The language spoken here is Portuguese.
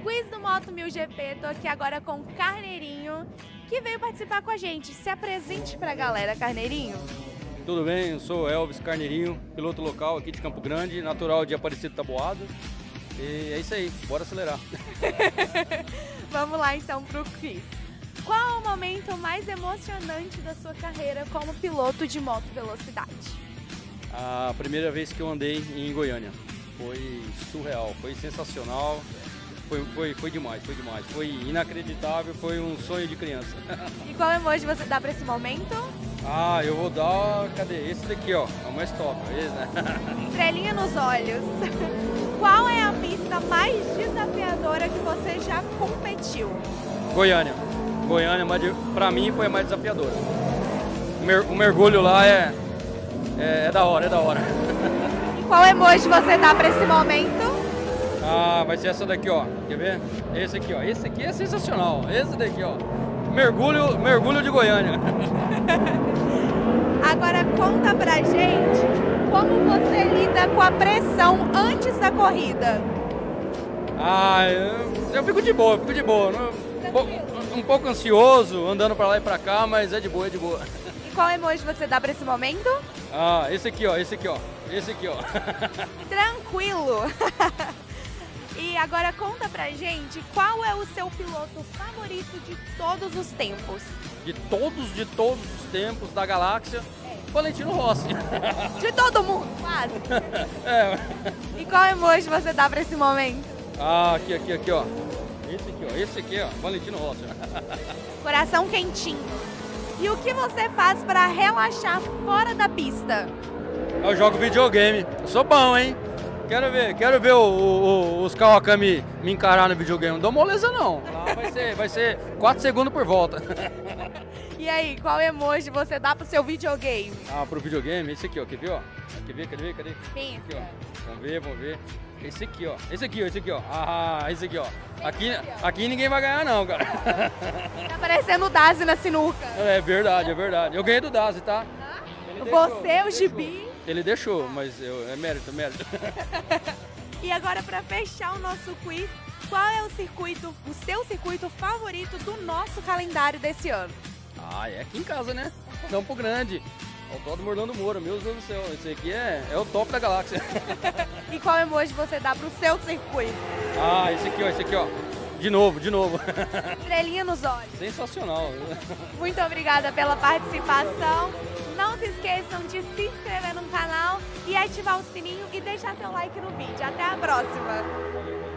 Quiz do Moto 1000 GP, tô aqui agora com o Carneirinho, que veio participar com a gente. Se apresente pra galera, Carneirinho. Tudo bem, eu sou Elvis Carneirinho, piloto local aqui de Campo Grande, natural de Aparecido Taboado. E é isso aí, bora acelerar. Vamos lá então pro quiz. Qual é o momento mais emocionante da sua carreira como piloto de moto velocidade? A primeira vez que eu andei em Goiânia. Foi surreal, foi sensacional, foi demais, foi inacreditável, foi um sonho de criança. E qual emoji você dá para esse momento? Ah, eu vou dar, cadê? Esse daqui, ó, é o mais top, esse, né? Estrelinha nos olhos. Qual é a pista mais desafiadora que você já competiu? Goiânia, mas pra mim foi a mais desafiadora. O mergulho lá é da hora, Qual emoji você dá para esse momento? Ah, vai ser essa daqui, ó. Quer ver? Esse aqui, ó. Esse aqui é sensacional. Esse daqui, ó. Mergulho de Goiânia. Agora conta pra gente como você lida com a pressão antes da corrida. Ah, eu fico de boa. Um pouco ansioso, andando pra lá e pra cá, mas é de boa. E qual emoji você dá pra esse momento? Ah, esse aqui, ó. Tranquilo. E agora conta pra gente qual é o seu piloto favorito de todos os tempos? De todos os tempos da galáxia, Valentino Rossi. De todo mundo, quase. É. E qual emoji você dá pra esse momento? Ah, aqui, ó. Esse aqui, ó, Valentino Rossi. Coração quentinho. E o que você faz pra relaxar fora da pista? Eu jogo videogame. Eu sou bom, hein? Quero ver os Kawakami me encarar no videogame. Não dou moleza, não. Lá vai ser 4 segundos por volta. E aí, qual emoji você dá pro seu videogame? Ah, pro videogame? Esse aqui, ó. Quer ver, ó? Cadê? Pensa. Aqui, ó. Vamos ver. Esse aqui, ó. Esse aqui, ó. Ah, esse aqui, ó. Aqui ninguém vai ganhar, não, cara. Tá parecendo o Dazi na sinuca. É verdade. Eu ganhei do Dazi, tá? Você, o Gibi. Ele deixou, mas é mérito. E agora, para fechar o nosso quiz, qual é o seu circuito favorito do nosso calendário desse ano? Ah, é aqui em casa, né? Campo Grande. Autódromo Orlando Moura, meu Deus do céu. Esse aqui é o top da galáxia. E qual emoji você dá pro seu circuito? Ah, esse aqui, ó. De novo. Estrelinha nos olhos. Sensacional. Muito obrigada pela participação. Não se esqueçam de se inscrever no canal e ativar o sininho e deixar seu like no vídeo. Até a próxima!